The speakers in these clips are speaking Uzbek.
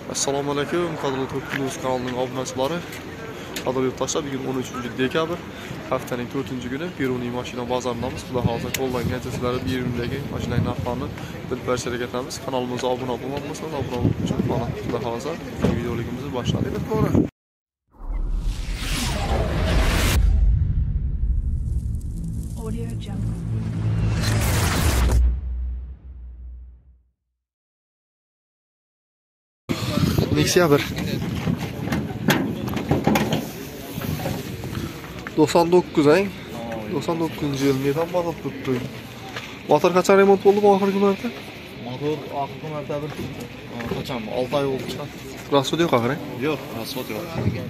Assalomu alaykum, qadrli To'pnews kanalining obunachilari. Qadrli yurtdoshlar, bugun 13-dekabr, haftaning 4-kuni Peruniy mashina bozoridamiz. Xudo xolisa qo'llangan sizlarga Perunidagi mashinaning narxlarini bilib berishga harakat qilamiz. Kanalimizga obuna bo'lmasangiz, obuna bo'lish uchun xudo xolisa videoligimizni boshladik. To'g'ri. Audio Jungle. Nexia 1 99 ang 99-yil metan motor turibdi. Motor qachon remont bo'ldi oxirgi marta? Motor oxirgi marta bir qachon 6 oy bo'ldi chiqadi. Rasvod yo'q axir. Yo'q, rasvod yo'q.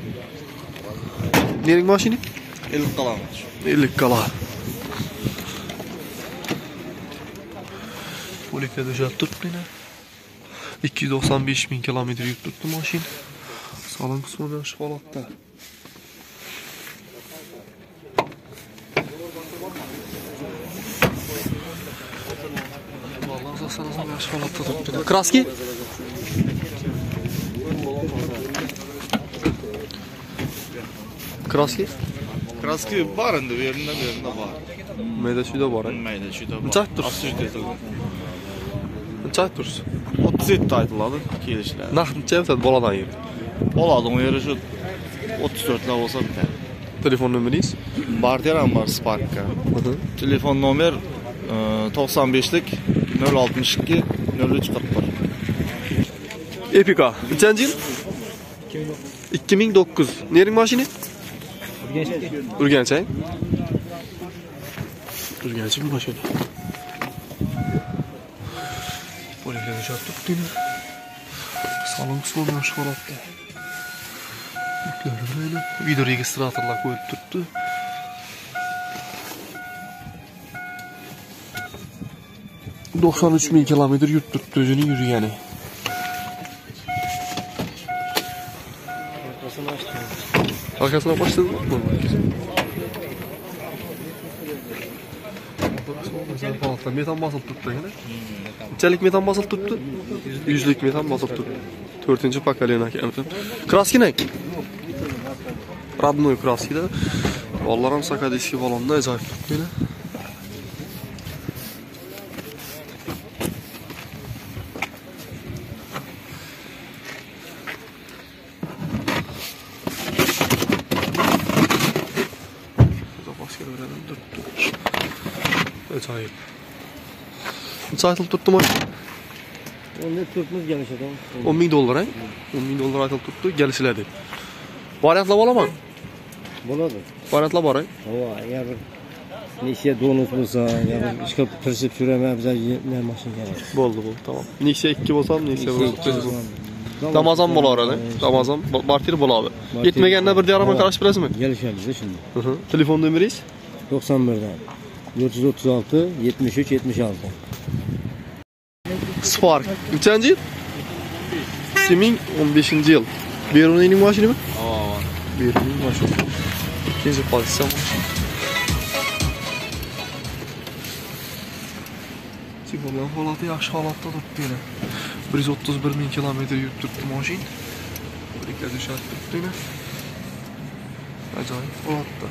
Nering mashina? 50 qalam. 50 qala. Polikda dojat turibdi. 295 bin kilometre yük tuttu maşin. Salon kısmı yaxshi holatda. Vallahi zasanızın yaxshi holatda turibdi. Kraski? Kraski? Kraski var endi, bu yerinde var. Mayda shuyda bor. Mayda shuyda bor. Necha turibdi? Necha turibdi? 37 aytıladi kelishlar. Naqd necha o'tadi boladan yeri? Boladan yeri shu 34 la bo'lsa bitadi. Telefon nomeringiz? Barteram var Spark'ka. Telefon nomer 95'lik 062 0341. Epica. Nechanchi yil? 2009. Nering mashina? Urganch. Urganch bir mashina. Polikda dojat turibdi. Salon qismi yaxshi holatda. Yuklarni video registratorlar qo'yib turibdi. ...93 bin kilometre yurt turibdi o'zini yurgani. Arkasına başladın mı? Metan basıp tuttu yine. Çelik metan basıp tuttu. Yüzlük metan basıp tuttu. 4. pakalena keldi. Kraski ne? Radnoy kraski de. Vallahi ham sakadiski balonda ajoyib tuttu yine. Acayip. Necha aytılib turibdi mashina? Onda turibmiz kelishadi. 10 bin dollar, 10 bin dollar aytılib turibdi, kelishlar deb. Variantlar bo'laman? Bo'ladi. Variantlar bor, Agar bir Nexia donus bo'lsa, ya bir ishga kirishib suraman, bizga mashina kerak. Bo'ldi, tamam. Nexia 2 bo'lsa, Nexia 1 Ramazon bo'laradi. Ramazon bartir bo'ladi. Yetmaganda bir diyorama qarashib bilasizmi? Kelishamiz shunda. Telefon nomeringiz? 91 dan 436 73 76. Spark. Nechanchi yil? 2015-yil. Peruniyning mashinami? Peruniyning mashina. Ikinci pozitsiya mashina. Signallar holati yaxshi holatda turibdi yana. 131 bin kilometre yurib turibdi mashina. Polikda dojat turibdi yana. Ajoyib holatda.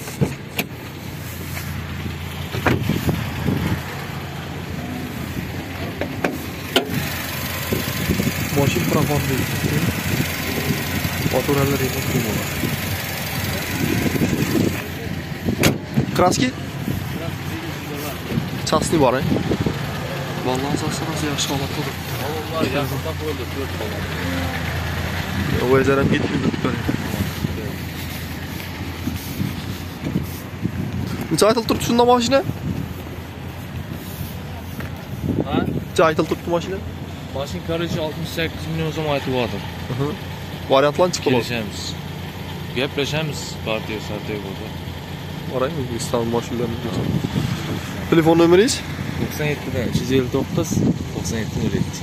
Mashina propanda. Motorlar remont qilmoqda. Kraski? Chasni bor, Vallahi asosida yaxshi holatda turibdi. Vallahi yaqinda qo'yildi 4 qalam. O'zaram ketdi. Necha aytılib turibdi shunda mashina? Ha? Necha aytılib turibdi mashina? Mashina qarshi 68 million so'm aytib oldim. Variantlarni chiqib oladi. Gaplashamiz, partiya sartay bo'ldi. Oraymi O'zbekiston mashinalarini ko'rsam. Telefon nomeringiz? 97 dan 359 97 07.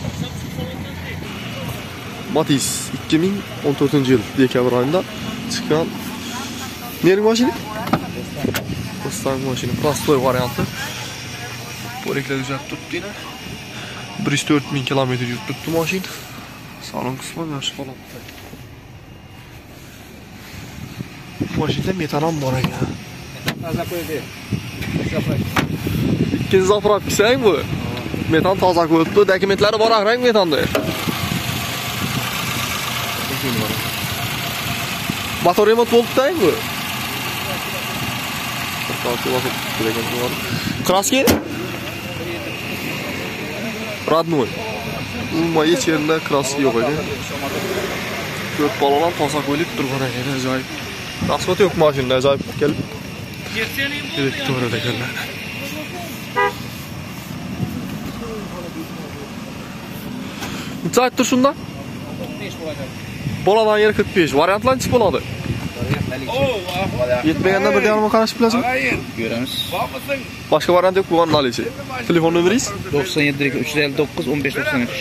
Matiz 2014-yil dekabr oyida chiqqan. Nering mashina? Mustang mashina, prostoy varianti. Polikda dojat turibdi. 104 bin kilometre yurib turibdi mashina. Salon kısmı yaxshi holatda. Mashina metanam bor ekan. Toza qo'ydi. Ikkinchi zapravkasang bu. Metan toza qo'yibdi, dokumentlari bor rang metanda. Motor remont bo'libdi-ku bu. Kraski? Родной. Umuman hech yerda kraski yo'q ekan. Ko'p balolar toza qo'yilib turgan ekan, ajoyib. Rasxot yo'q mashinada, ajoyib kelib. Direkt to'g'ri ekanlar. Necha aytdi shunda? 45 bo'ladi. Boladan yer 45. Variantlar necha bo'ladi? Yetmaganda bir yana qarash bilasizmi? Ko'ramiz. Boshqa variant yo'q, bu analizi. Telefon nomeringiz? 97 359 1593.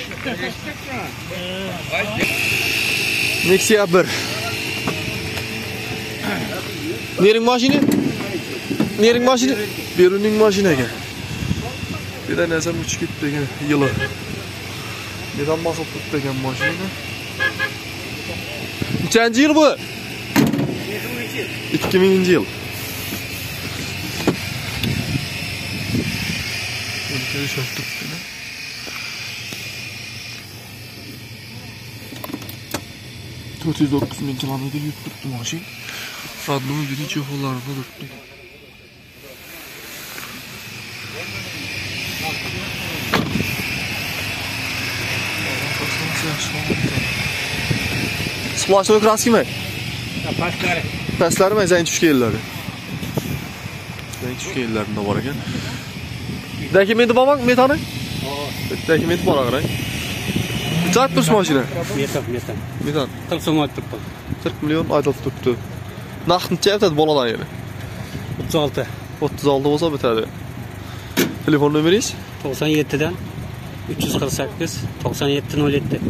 Nexia 1. Nering mashina? Nering mashina? Beruning mashinaga. Bir de nezam uçup gitti degan yılı. Neden basıp tuttu degan mashina? Nechanchi yil bu? 2000 yıl. Ülkede şart tuttu. 409 bin kilometre yük tuttu maşin. Radyo'nun birinci yollarında tuttu. Splashlı kraski mi? Pasları. Pasları mı? Zəng düşkü yerləri. Zəng düşkü yerlərində var ekan. Dokumenti bamak metanı? Dokumenti var ağır. Kaç turş maşina? Metan. 40 so'm olib turibdi. 40 milyon aytılıb tuttu. Naqd necha aytadi boladan yeri? 36. 36 bo'lsa bitadi. Telefon nomeringiz? 97 dan 348 9707.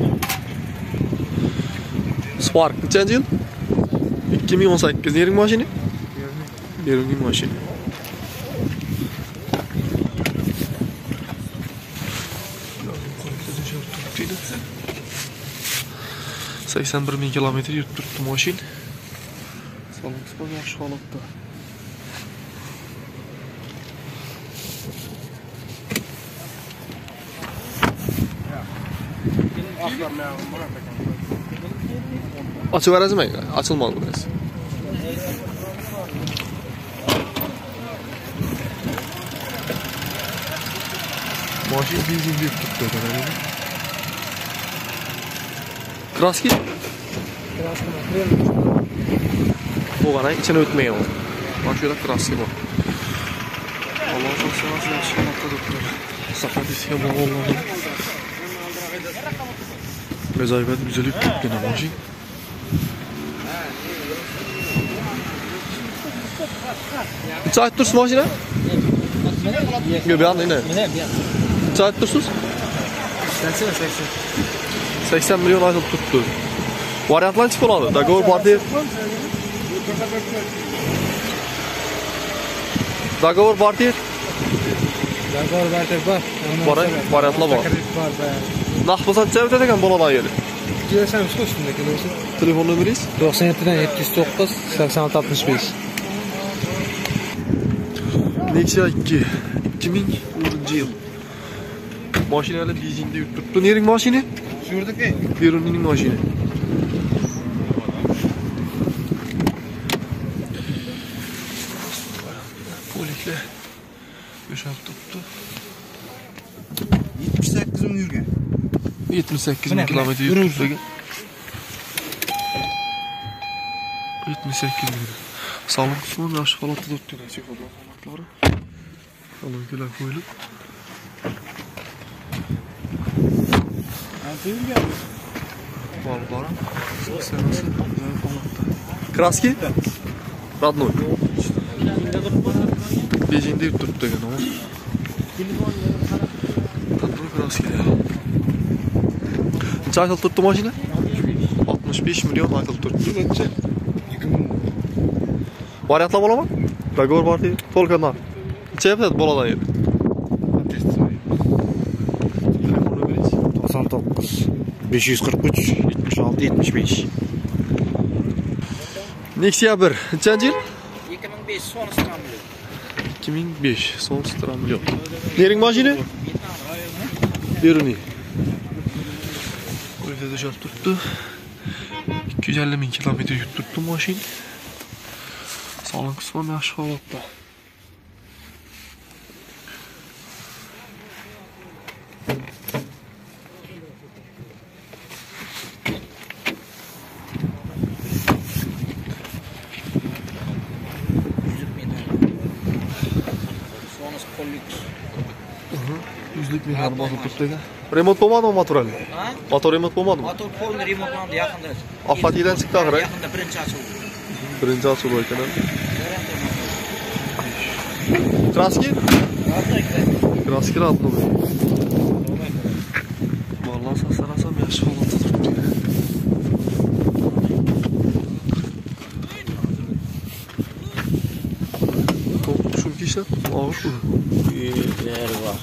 Spark nechanchi yil? 2018 nering mashina? Beruning mashina. Seksen bir bin kilometre yurib turibdi mashin. Salon qismi yaxshi holatda. Açıverasizmi? Açılmadı burası. Mashin benzin yurib turibdi ekan. Kraski? Bu var, içine ötmeyin o. Bak şöyle kraski bu. Allah'a çok seversen yaxshi holatda doktor. Saqadisiga bog'lanib olmadim. Ajoyib güzellik tutgan mashin. Necha aytib tursiz mashina? Yo'q, bu yoqda ne? Necha aytib tursiz? 80 milyon aytib tuttu. Variantlar necha bo'ladi? Dogovor partiya. Dogovor partiya. Dogovor partiya bor. Bor, variantlar bor. Naqd bo'lsa necha o'tadi ekan boladan yeri? Kelsamiz shunda kelasiz. Telefon nomeringiz? 97 dan 709 86 65. Nexia 2. 2010 yıl. Maşinayla benzinde yurib turibdi. Nering mashina? Shurdaki. Beruning mashina. Polikle yo'shab turibdi. 78 ming yurgan. 78 bin kilometre yurib turibdi. 78 bin. Salon kısmı yaxshi holatda turibdi. Salonlar qo'yilib. Var. Senası. Kraski? Родной. Benzinde yurib turibdi ekan o. Родной kraski. Necha aytib turibdi mashina? 65 milyon aytib turibdi. Variantlar bo'ladimi? Dogovor partiya, Polkana. Necha aytadi boladan yeri? 99 543 76 75. Nexia 1. Nechanchi yil? 2005 son İstanbul. 2005. Son stramlyo. Nering mashina? Beruni. Qo'yda jot turibdi. 250 ming kilometr yurib turibdi mashina. Salon qismi yaxshi holatda. Yüzlük mehar bosib turibdi ekan. Remont bo'lmadimi motorali? Ha? Motor remont bo'lmadimi? Motor qo'lni remontlandi yaqinda. Afatidan chiqdi axir. Yaqinda birinchi açıldı. Birinchi asıl ekan. Kraski? Kraski ratno. Vallahi sasarasam yaxshi holatda turibdi. Shunki ishlab, og'ir bu. Yer var.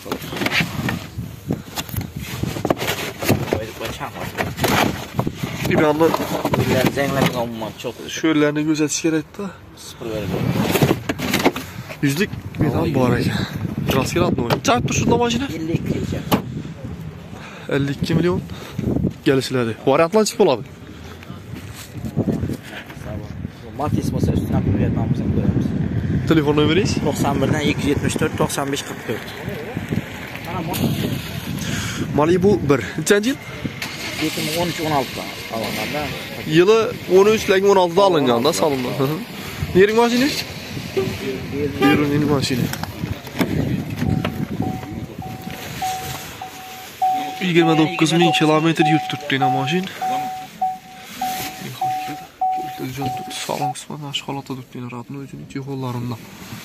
Bir anda Yer zenglemek olmam çok. şöylelerini gözetiş gerekti. Sıfır verdi. Yüzlük metan var ekan. Kraski ratno. Çarp tur şunda mashina? 52 yılca. 52 milyon gelişledi. Variantlar çık bo'ladi. Matiz masa üstüne bir Vietnam'ımızı koyarız. Telefon nomeringiz? 91'den 274 95 44. Malibu 1. Nechanchi yil? 2013-16'da alınlarda. Yılı 13 lekin 16'da alıngan da salındı. Nering mashina? Berunining mashina. 29 ming kilometr yurib turibdi mashina. Salon qismi yaxshi holatda turibdi. Ratni o'zining texollarında.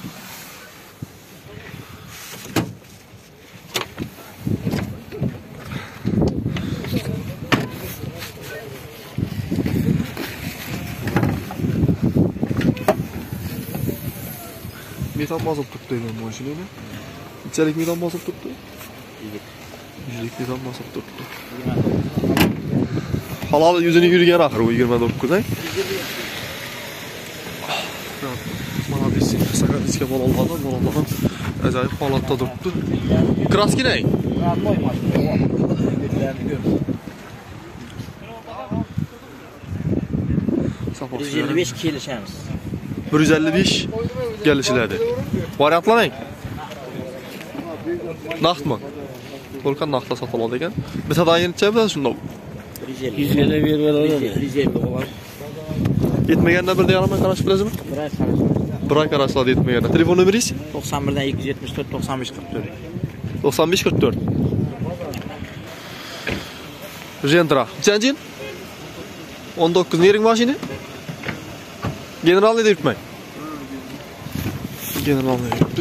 Metan bosib turibdi ekan mashinani. Qanchalik metan bosib turibdi? 100 metan bosib turibdi. Halol yuzini yurgan axir u 29 ay. Mana desin, sakatga bolalardan ajoyib holatda turibdi. Kraski ne? Safar 155 kelişemiz. 155 gelişiladi. Variantlar ne? Naqd mı? Volkan naqdda sotiladi ekan. Biz hadayin chapdan shunda. 150 verib 150 dolar. Yetmaganda bir deyalaman qarash bilasizmi? Bir ay qarashlar yetmaganda. Telefon nomeringiz? 91'den 274 95 44. 95 44. Gentra. Nechanchi yil? 19 nering mashina? Generalni deyapman. Generalni deyapti.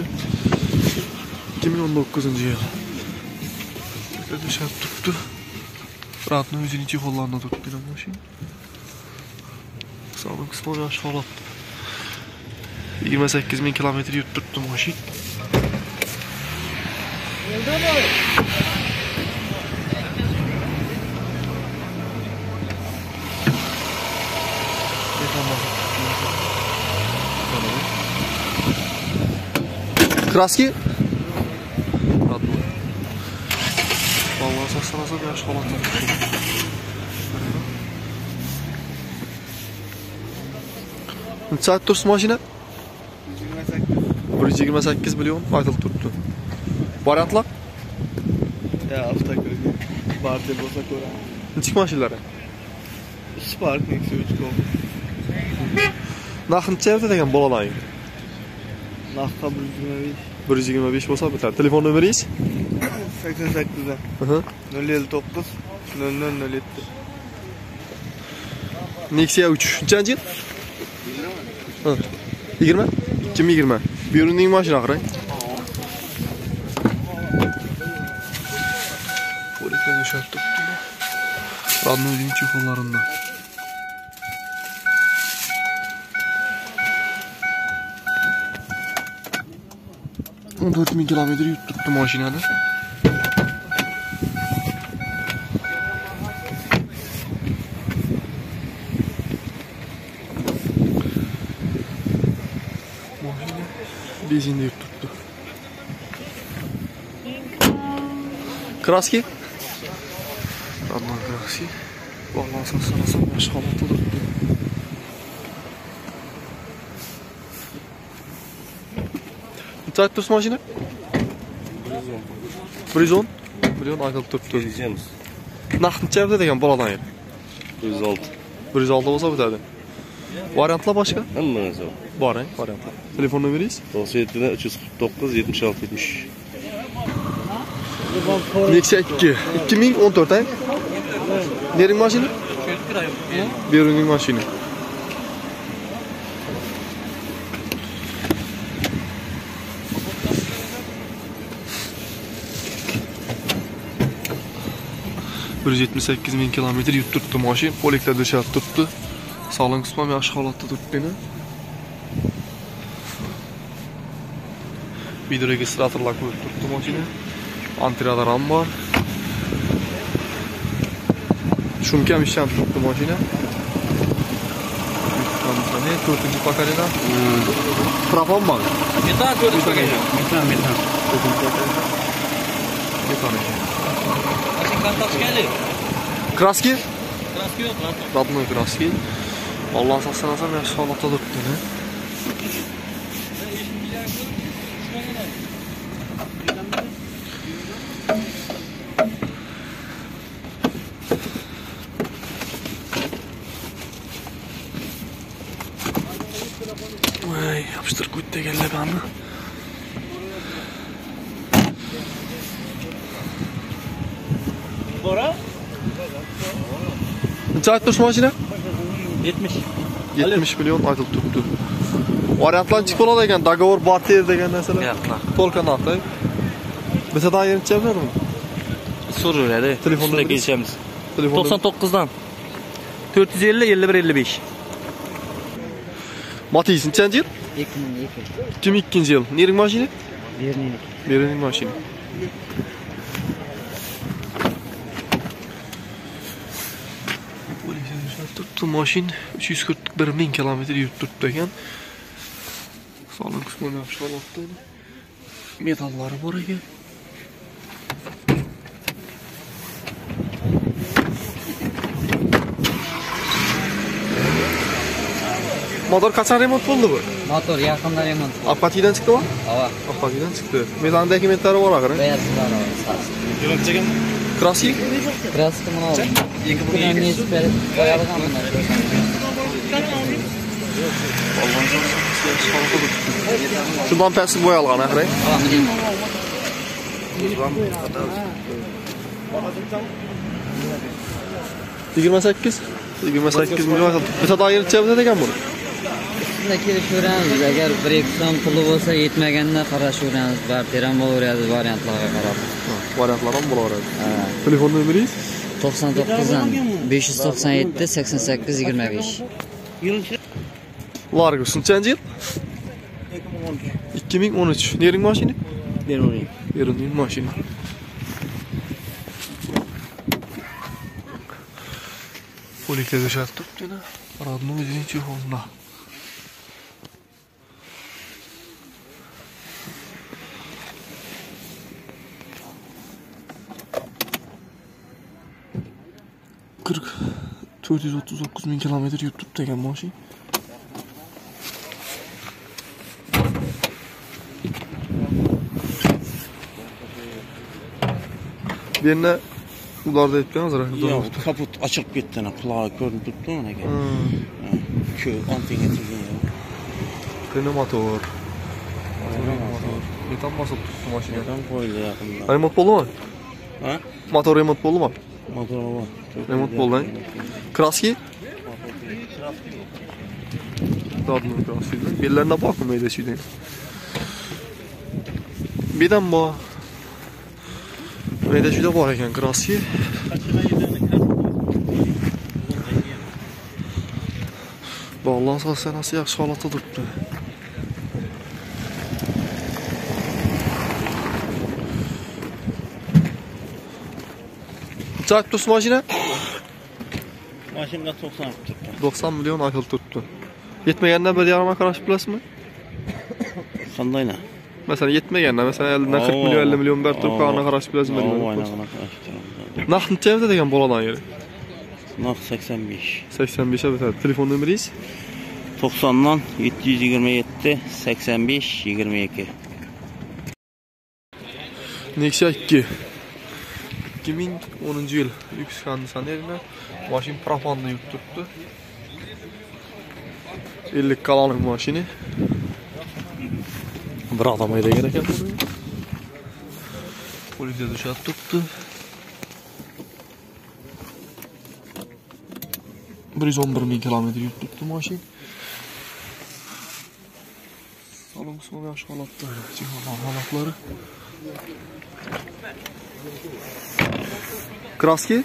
2019-yil. Dışarı tuttu. Ratni o'zining texollarında turibdi mashina. Salon qismi yaxshi holatda. 28 ming kilometr yurib turibdi mashina. Kraski? Vallahi saslanasa yaxshi holatda turibdi. Necha turibdi mashina? 128 milyon aytılib turibdi. Variantlar? Ya avtokross. Bartel bo'lsa ko'raman. Necha mashinalar? Spark Nexia 3 kom. Narxi necha degan bolalaring? Narxqa 125. 125 bo'lsa bitadi. Telefon nomeringiz? 88'dan. 059 0007. Nexia 3. Nechanchi yil? 20? 2020. Berunining mashina qarang. Qo'lga tushib turibdi. Radnoning chexollarında. On 4000 kilometr yurib turibdi mashinani. Bezini yurt tuttu. Kraski? Adnan Kraski. Vallahi sanasam yaş halatı tuttu. Neçe aytdırsiz mashina? 110. 110 aytılıp tuttu. Vereceğimiz. Naqd necha yaptı degan boladan yer? 106. 106 bo'lsa bitadi. Variantlar boshqa? Hammasi bor. Boring, variantlar. Telefon nomeringiz? 97 349 76 70. Nexia 2. 2014 ay. Nering mashina? Beruning mashina. ...178.000 kilometr yurib turibdi mashin, poliklar döşab turibdi. Sog'lom qismi ham yaxshi holatda turibdi. Video registratorlar qo'yib turibdi mashina. Antiradar ham bor. Shumka ham ishlanib turibdi mashina. Qani 4-pokoleniya. Propan bor. Metan 4-pokoleniya. Metan. Kraski? Kraski yo'q, Radnoy kraski. Alloh saqlasam yaxshi holatda turibdi. Vay, yapıştır kuyutte gelle bana. Bora? Neçe aytdırsiz mashina? 70. 70 milyon aytılıb turibdi. Variantlar chiqib bo'ladi ekan, dogovor barter degan narsalar. Tolka naqd. Bittadan yerini chapladimi? So'raveradi. Telefonda kelishamiz. Telefon 99dan 450 51 55. Matiz nechanchi yil? 2002 yil. Nering mashina? Berining mashina. Turibdi mashin 341.000 kilometr yurib turibdi ekan. Sog'lom qismi yaxshi holatda. Metallari bor ekan. Motor qachon remont bo'ldi bu? Motor yaqinda remont. Apatidan chiqdimi? Ha. Apatidan chiqdi. Metan dokumentlari bor axir. Kraski? Kraski mana bu. Ikkidan nesib berib qo'yadigan bunday. Şundan pəsi boyalğan axir. Yigirma 28 milyon. Bitta dayır çevre degan bunu. Üstünde kelishveramiz. Agar 1-2 so'm puli bo'lsa yetmaganda qarashaveramiz. Barter ham bo'laveradi variantlarga qarab. Variantlar ham bo'laveradi. Telefon nomeringiz? 99dan 597 88 25. Largus nechanchi yil? 2013. Nering mashina? Beruning mashina. Poliklar döşab turibdi. Radnoy birinchi Honda. Kırk 439.000 kilometre yurib turibdi ekan mashina. Birine ularda aytgan hozir. Yo'q, kaput ochilib ketdi, qulog'i ko'rinib turibdi mana aka. Shu antenga teggan. Pneumator. Metan bosib turibdi mashina. Metan qo'yildi yaqinda. Remont bo'ldimi? Ha? Motor remont bo'ldimi? Motor bor. Remont bo'ldi. Kraski? Radnoy kraski. Bellarida bormi mayda shunday. Bidan bor. Mayda juda bor ekan kraski. Bog'lan sanasi yaxshi holatda turibdi. Çak turibsiz mashina? Mashina 90 turibdi. 90 milyon aytılib turibdi. Yetmagandan 1,5 qarashib bilasizmi? Qandayna? Mesela yetmegende, mesela elinden 40 milyon 50 milyon berip turup kanına qarashıp birazmı Oo, demek. aynen qarashib turibdi. Naqd necha degan boladan yeri? Naq 85. 85'e bitadi. Telefon nomeringiz? 90'dan 727 85 22. Nexia 2. 2010 yıl. Lüks kondisionerine. Maşin propanlı yük tuttu. 50 kalanın maşini. Bir adam ayda gerek yapmadı. Polisiye dışarı tuttu. 111.000 kilometre yük tuttu maşin. Salon son yaş halatları. Cihan halatları. Kraski?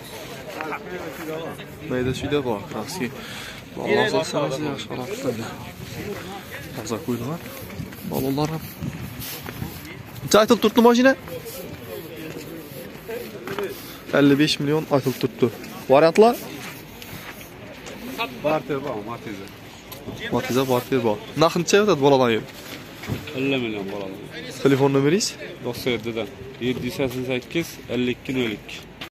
Neyde şuyda bak kraski. Vallahi sorsanız yaş halatları. Fazla koydular. Balonlarım. Neçe aytılıp tuttu maşine? 55 milyon aytılıp tuttu. Variantlar? Barter var, Matize. Matize barter var. Naqd neçe ötedi boladan yeri? 50 milyon bolalar. Telefon nomeringiz? 97'den. 788 52 02.